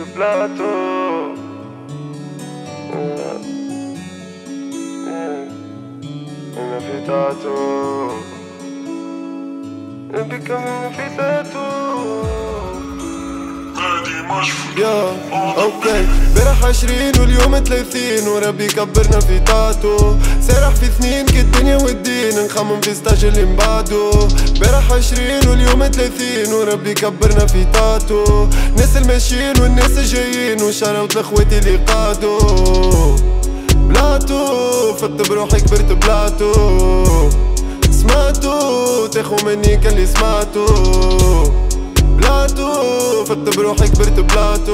بلاتو. أنا في تاتو بك في تاتو. يا اوكي برح 20 واليوم 30 وربي كبرنا في تاتو. سرح في سنين كالدنيا والدين نخمم في ستاج اللي مبعدو. برح 20 واليوم 30 وربي كبرنا في تاتو. ناس الماشيين والناس الجايين وشراوت لاخواتي اللي قادو. بلاتو فت بروحي كبرت بلاتو. سمعتو تاخو مني كاللي سمعتو. بلاتو فت بروحي كبرت بلاتو.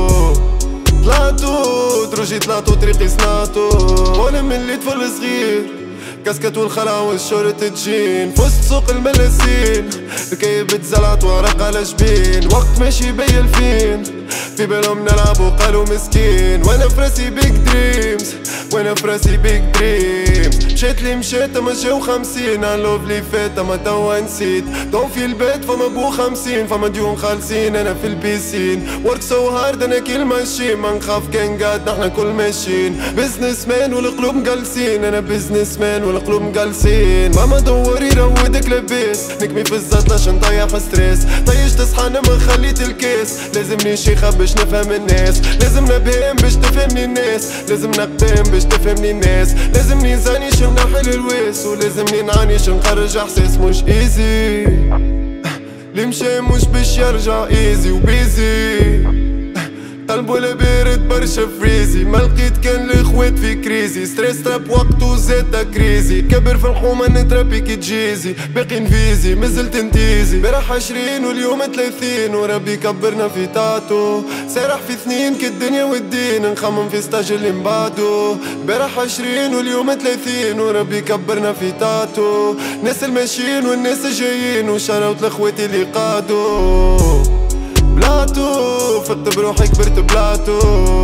طلعتو دروجي طلعتو طريقي صنعتو. وانا من اللي طفل صغير كاسكت والخلع والشورت تجين فوسط سوق الملاسين. الكيب بتزلعت ورق على جبين وقت ماشي بيا الفين في بالهم نلعب وقالوا مسكين. وانا فراسي بيك دريمز وانا فراسي بيك دريمز. مشيت لي مشيت اما جاو 50 عاللوف لي فات اما توا نسيت. ضو في البيت فما بو 50 فما ديون خالصين انا في البيسين. ورك سو هارد انا كل ماشي ما نخاف كان قاد نحنا كل ماشيين. بزنس مان والقلوب مقلسين انا بزنس مان والقلوب مقلسين. ماما دوري رودك لباس نكمي في الزات لاش نطيح ستريس. طيش تصحى انا ما خليت الكاس. لازمني شيخة باش نفهم الناس. لازم نبهم باش تفهمني الناس. لازم نقدم باش تفهمني الناس. لازمني زاني نحل الواس ولازمني نعانيش نخرج احساس مش ايزي. اللي مشى مش باش يرجع ايزي وبيزي. قلبه لبارد برشا فريزي ما لقيت كان الاخوات في كريزي. ستريس تراب وقتو زاد كريزي. كبر في الحومة نترابي كي تجيزي. باقي نفيزي مازلت انتيزي. برح 20 واليوم 30 وربي كبرنا في تاتو. سارح في سنين كالدنيا والدين نخمم في ستاج اللي مبعدو. برح 20 واليوم 30 وربي كبرنا في تاتو. ناس الماشيين والناس الجايين وشراوت لاخواتي اللي قادو. بلاتو فت بروحي كبرت بلاتو.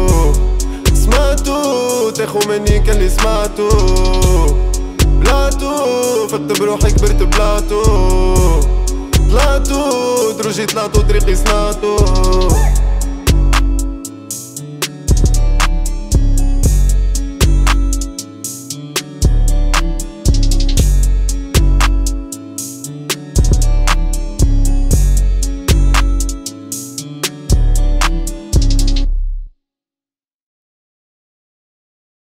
سمعتو تاخو مني كاللي سمعتو. بلاتو فت بروحي كبرت بلاتو. طلعتو دروجي طلعتو طريقي صنعتو.